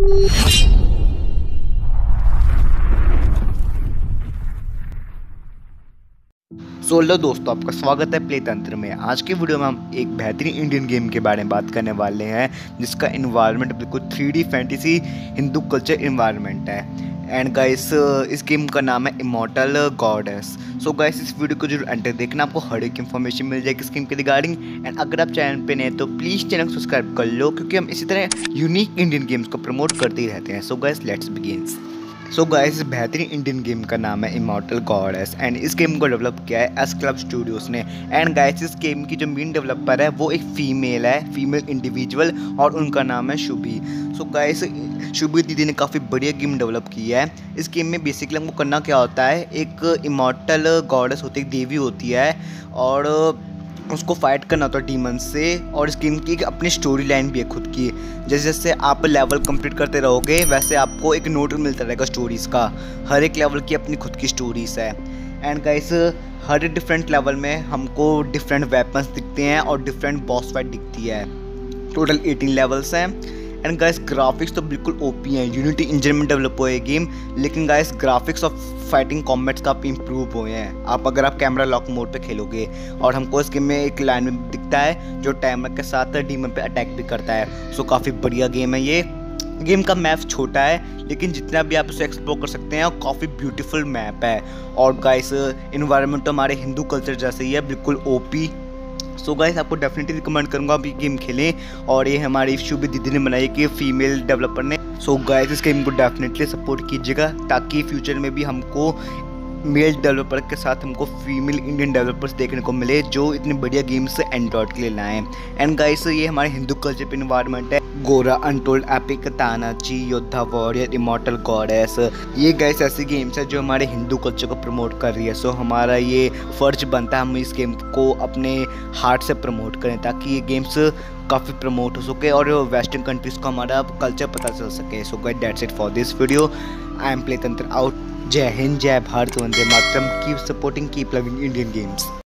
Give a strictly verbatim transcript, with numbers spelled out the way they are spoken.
So hello दोस्तों, आपका स्वागत है प्ले तंत्र में। आज की वीडियो में हम एक बेहतरीन इंडियन गेम के बारे में बात करने वाले हैं जिसका इन्वायरमेंट बिल्कुल three D fantasy Hindu culture environment है। एंड गाइस, इस गेम का नाम है इमॉर्टल गॉडेस। सो गाइस, इस वीडियो को जरूर एंटर देखना, आपको हर एक इन्फॉर्मेशन मिल जाएगी इस गेम के रिगार्डिंग। एंड अगर आप चैनल पे नए हैं तो प्लीज़ चैनल को सब्सक्राइब कर लो, क्योंकि हम इसी तरह यूनिक इंडियन गेम्स को प्रमोट करते ही रहते हैं। So guys, let's begin. So guys, इस बेहतरीन इंडियन गेम का नाम है इमॉर्टल गॉडेस एंड इस गेम को डेवलप किया है एस क्लब स्टूडियोज ने। एंड गाइस, इस गेम की जो मेन डेवलपर है वो एक फीमेल है, फीमेल इंडिविजुअल, और उनका नाम है शुभी। सो गाइस, शुभी दीदी ने काफ़ी बढ़िया गेम डेवलप किया है। इस गेम में बेसिकली हमको करना क्या होता है, एक इमॉर्टल गॉडेस होती है, एक देवी होती है, और उसको फाइट करना होता है डीमंस से। और इस गेम की एक अपनी स्टोरी लाइन भी है खुद की। जैसे जैसे आप लेवल कंप्लीट करते रहोगे वैसे आपको एक नोट मिलता रहेगा स्टोरीज़ का। हर एक लेवल की अपनी खुद की स्टोरीज़ है। एंड गाइस, हर एक डिफरेंट लेवल में हमको डिफरेंट वेपन्स दिखते हैं और डिफरेंट बॉस फाइट दिखती है। टोटल एटीन लेवल्स हैं। एंड गाइस, ग्राफिक्स तो बिल्कुल ओपी हैं। यूनिटी इंजन में डेवलप हुआ है गेम, लेकिन गाइस ग्राफिक्स और फाइटिंग कॉम्बैट्स काफ़ी इंप्रूव हुए हैं। आप अगर आप कैमरा लॉक मोड पे खेलोगे, और हमको इस गेम में एक लाइन में दिखता है जो टाइमर के साथ डीमन पे अटैक भी करता है। सो काफ़ी बढ़िया गेम है ये। गेम का मैप छोटा है, लेकिन जितना भी आप उसे एक्सप्लोर कर सकते हैं, और काफ़ी ब्यूटीफुल मैप है। और गाइस, इन्वायरमेंट तो हमारे हिंदू कल्चर जैसे ही है, बिल्कुल ओपी। सो गाइस, आपको डेफिनेटली रिकमेंड करूंगा आप ये गेम खेलें। और ये हमारी शुभी दीदी ने बनाई कि फीमेल डेवलपर ने। सो गाइस, इस गेम को डेफिनेटली सपोर्ट कीजिएगा, ताकि फ्यूचर में भी हमको मेल डेवलपर के साथ हमको फीमेल इंडियन डेवलपर्स देखने को मिले जो इतनी बढ़िया गेम्स एंड्रॉइड के लिए लाएँ। एंड गाइस, ये हमारे हिंदू कल्चर पे इन्वायरमेंट है। गोरा, untold, epic, Tanaji, Yoddha, warrior, immortal goddess, ये गाइस ऐसी गेम्स है जो हमारे हिंदू कल्चर को प्रमोट कर रही है। सो हमारा ये फ़र्ज बनता है हम इस गेम को अपने हार्ट से प्रमोट करें, ताकि ये गेम्स काफ़ी प्रमोट हो सके और वेस्टर्न कंट्रीज़ को हमारा कल्चर पता चल सके। So guys, that's it for this video. I am play Tantra out. जय हिंद, जय भारत, वंदे मातरम। Keep supporting, keep loving Indian games.